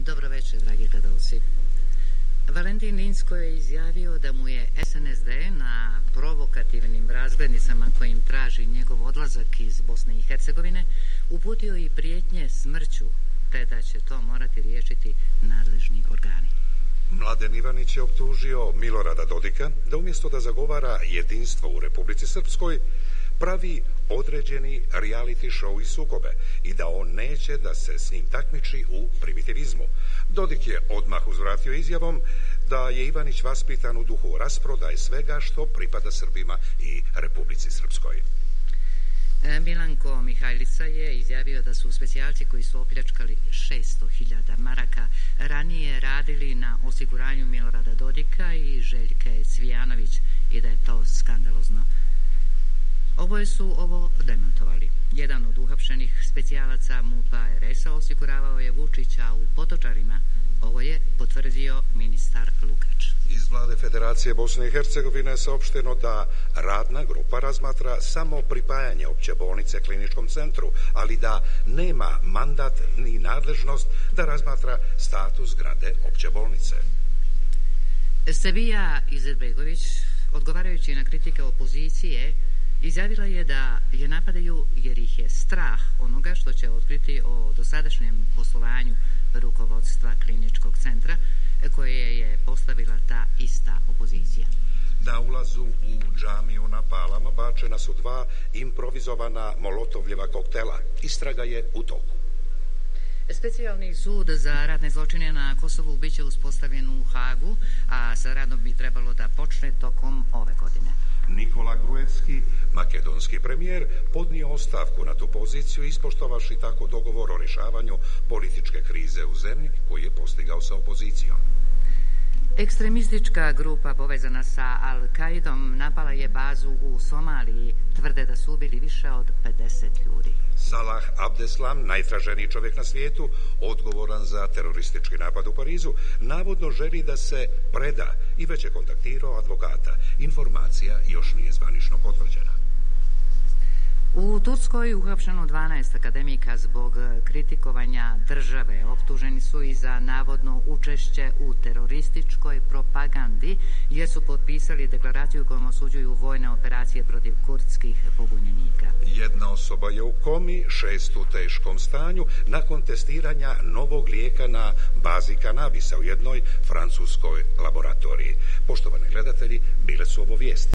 Dobro večer, dragi gledalci. Valentin Inzko je izjavio da mu je SNSD na provokativnim razglednicama kojim traži njegov odlazak iz Bosne i Hercegovine uputio i prijetnje smrću, te da će to morati riješiti nadležni organi. Mladen Ivanić je optužio Milorada Dodika da umjesto da zagovara jedinstvo u Republici Srpskoj, pravi određeni reality show i sukobe i da on neće da se s njim takmiči u primitivizmu. Dodik je odmah uzvratio izjavom da je Ivanić vaspitan u duhu rasprodaje svega što pripada Srbima i Republici Srpskoj. Milanko Mihajlica je izjavio da su specijalci koji su opljačkali 600.000 maraka ranije radili na osiguranju Milorada Dodika i Željke Cvijanović i da je to skandalozno. Oboje su ovo demantovali. Jedan od uhapšenih specijalaca MUP-a RS-a osiguravao je Vučića u Potočarima. Ovo je potvrdio ministar Lukač. Iz vlade Federacije Bosne i Hercegovine je saopšteno da radna grupa razmatra samo pripajanje opće bolnice kliničkom centru, ali da nema mandat ni nadležnost da razmatra status zgrade opće bolnice. Sebija Izetbegović, odgovarajući na kritike opozicije, izjavila je da je napadaju jer ih je strah onoga što će otkriti o dosadašnjem poslovanju rukovodstva kliničkog centra koje je postavila ta ista opozicija. Na ulazu u džamiju na Palama bačena su 2 improvizovana molotovljeva koktela. Istraga je u toku. Specijalni sud za ratne zločine na Kosovu biće uspostavljen u Hagu, a sa radom bi trebalo da počne tokom ove godine. Nikola Gruevski, makedonski premijer, podnio ostavku na tu poziciju ispoštovavši tako dogovor o rješavanju političke krize u zemlji koji je postigao sa opozicijom. Ekstremistička grupa povezana sa Al-Kaidom napala je bazu u Somaliji, tvrde da su ubili više od 50 ljudi. Salah Abdeslam, najtraženiji čovjek na svijetu, odgovoran za teroristički napad u Parizu, navodno želi da se preda i već je kontaktirao advokata. Informacija još nije zvanično potvrđena. U Turskoj uhapšeno 12 akademika zbog kritikovanja države. Optuženi su i za navodno učešće u terorističkoj propagandi jer su potpisali deklaraciju kojom osuđuju vojne operacije protiv kurdskih pobunjenika. Jedna osoba je u komi, 6 u teškom stanju nakon testiranja novog lijeka na bazi kanabisa u jednoj francuskoj laboratoriji. Poštovani gledatelji, bile su ovo vijesti.